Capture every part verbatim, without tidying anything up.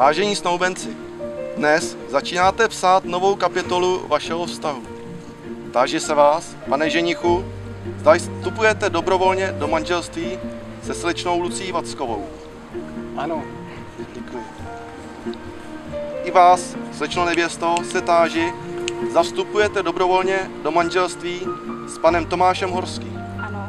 Vážení snoubenci, dnes začínáte psát novou kapitolu vašeho vztahu. Táži se vás, pane ženichu, zda vstupujete dobrovolně do manželství se slečnou Lucí Vackovou. Ano, děkuji. I vás, slečno nevěsto, se táži, zda vstupujete dobrovolně do manželství s panem Tomášem Horským. Ano.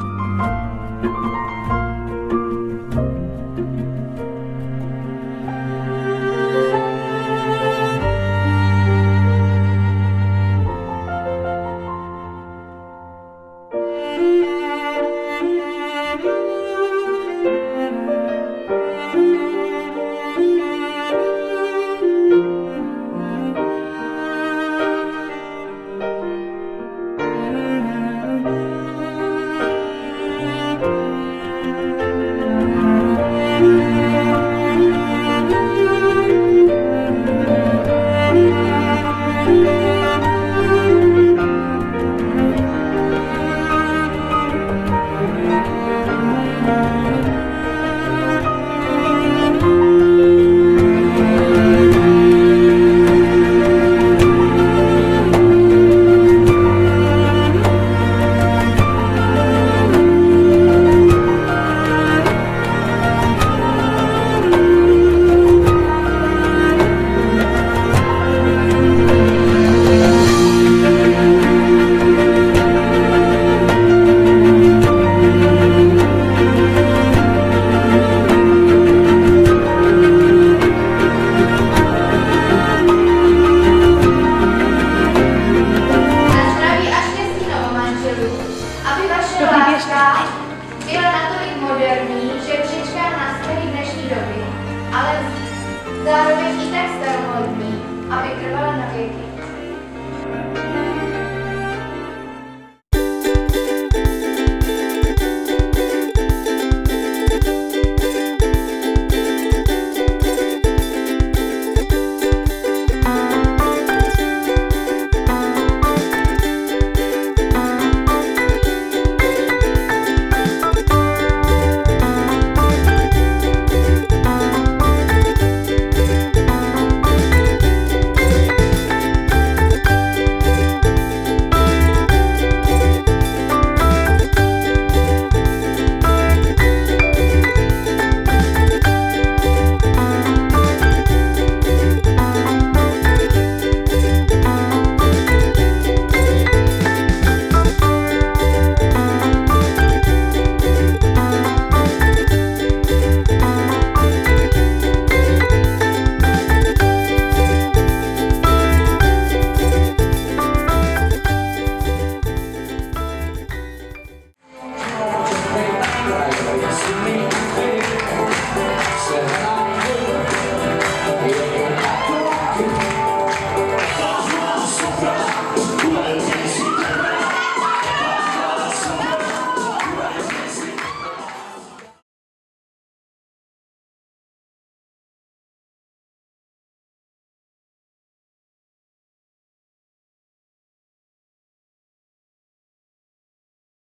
Aby vaše láska byla natolik moderní, že přečká na světy dnešní doby, ale zároveň i tak staromódní, aby trvala na věky.